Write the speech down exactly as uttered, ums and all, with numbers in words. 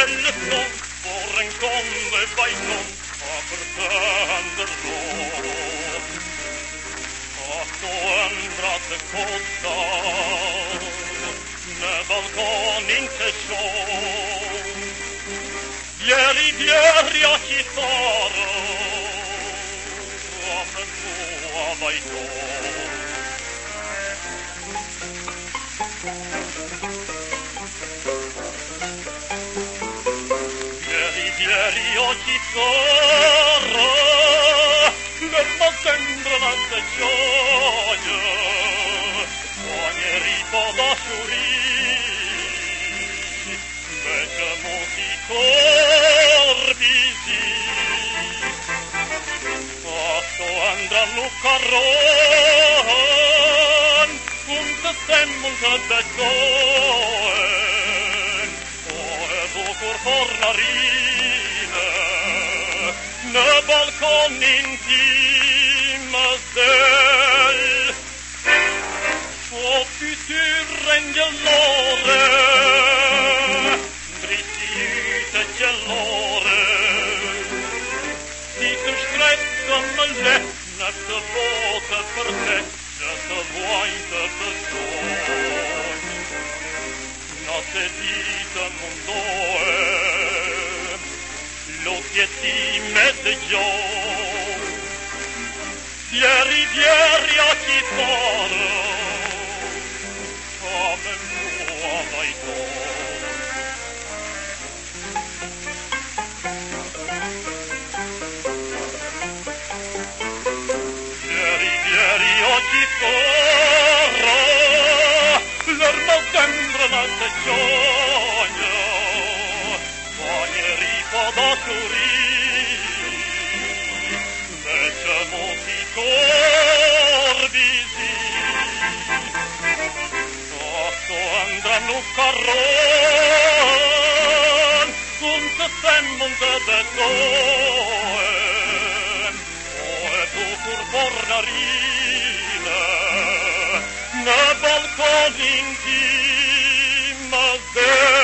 belle sång får en komme beinom av förtänder och så ändrat det kostar när balkon inte sjång Bjäri bjäri a kitara a men moa baiton Bjäri bjäri a kitara Lemma sembrana se gioia Ogni da suri Vece molti corbisi Sto andranno carron Un te semmonte de doen O e bucur fornarine Ne balcon intimes del O futuren gelore Dritti ute gelore Sitter strätt som en lättnaste båte för täcka så var inte förstånd Natte diten hon då Låt ge med det jag Bjäri bjäri a kitara Ja men moa baiton Bjäri bjäri a kitara Lörma sembrana se gioia Ogni da suri Vece molti corbisi Sto andranno carron Un te semmonte de doen O e bucur fornarine Ne balcon intimes de